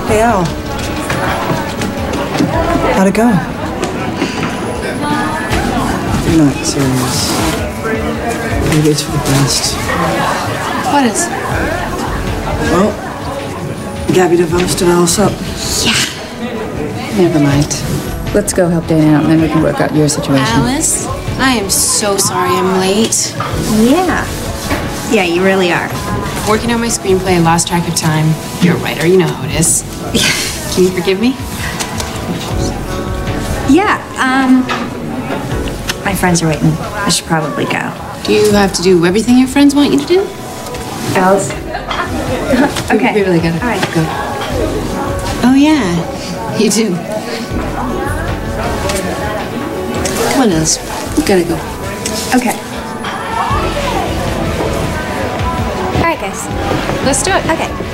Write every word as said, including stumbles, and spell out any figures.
Hey, Al. How'd it go? You're not serious. Maybe it's for the best. What is? Well, Gabby divorced and Al's up. Yeah. Never mind. Let's go help Dana out, and then we can work out your situation. Alice, I am so sorry I'm late. Yeah. Yeah, you really are. Working on my screenplay, I lost track of time. You're a writer, you know how it is. Can you forgive me? Yeah, um... my friends are waiting. I should probably go. Do you have to do everything your friends want you to do? Alice? Okay. We really gotta All right. go. Oh, yeah. You do. Come on, Alice. We gotta go. Okay. All right, guys. Let's do it. Okay.